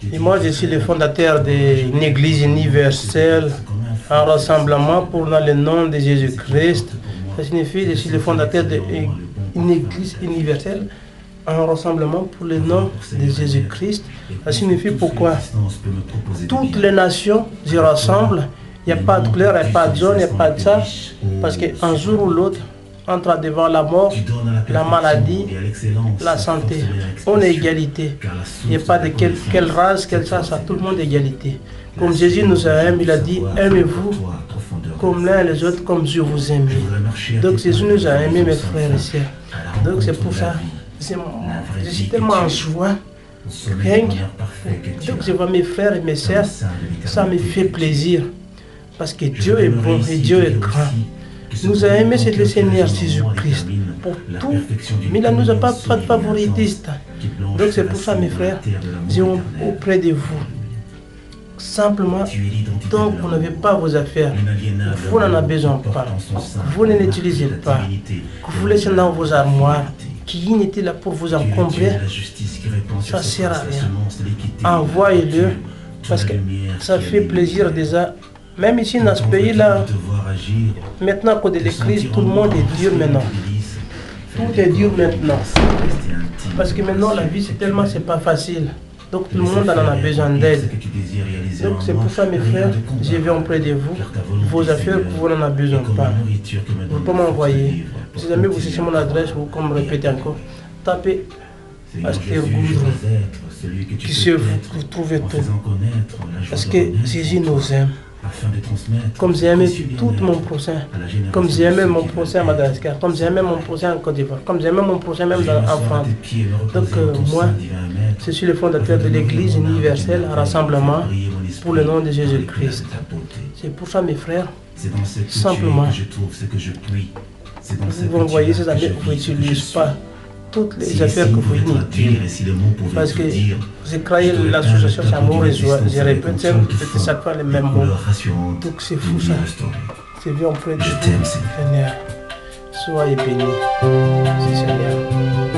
Et moi, je suis le fondateur d'une église universelle, un rassemblement pour dans le nom de Jésus-Christ. Ça signifie que je suis le fondateur d'une église universelle, un rassemblement pour le nom de Jésus-Christ. Ça signifie pourquoi toutes les nations se rassemblent. Il n'y a pas de couleur, il n'y a pas de zone, il n'y a pas de ça. Parce qu'un jour ou l'autre, entre devant la mort, la maladie, la santé. On est égalité. Il n'y a pas de quelle race, quelle ça, tout le monde est égalité. Comme Jésus nous a aimés, il a dit, aimez-vous comme l'un et les autres, comme je vous aime. Donc Jésus nous a aimés, mes frères et sœurs. Donc c'est pour ça, je suis tellement en joie. Donc je vois mes frères et mes sœurs, ça me fait plaisir. Parce que Dieu est bon et Dieu est grand. Nous a aimé, c'est le Seigneur Jésus-Christ pour tout, mais il ne nous a pas fait de favoritistes. Donc c'est pour ça, mes frères, j'ai auprès de vous. Simplement, donc vous n'avez pas vos affaires, vous n'en avez besoin pas, vous ne l'utilisez pas, que vous laissez dans vos armoires, qui n'était là pour vous encombrer, ça ne sert à rien. Envoyez-le, parce que ça fait plaisir déjà. Même ici dans ce pays-là, maintenant à cause de la crise, tout le monde est dur maintenant. Tout est dur maintenant. Parce que maintenant la vie c'est pas facile. Donc tout le monde en a besoin d'aide. Donc c'est pour ça mes frères, je viens auprès de vous. Vos affaires, vous n'en avez besoin pas. Vous pouvez m'envoyer. Si jamais vous cherchez mon adresse, vous comme répétez encore, tapez Pasteur Goudron. Qui vous trouvez tout. Parce que Jésus nous aime. Comme j'ai aimé tout mon prochain, comme j'ai aimé mon prochain à Madagascar, comme j'ai aimé mon prochain en Côte d'Ivoire, comme j'ai aimé mon prochain même en France. Donc moi, je suis le fondateur de l'église universelle, un rassemblement pour le nom de Jésus-Christ. C'est pour ça mes frères, simplement, vous envoyez ces affaires que vous n'utilisez pas. Toutes les affaires que vous inutile. Parce que j'ai créé l'association Amour et Joie. Je répète chaque fois les mêmes mots. Donc c'est fou ça. C'est bien auprès de vous, Seigneur. Soyez bénis. C'est Seigneur.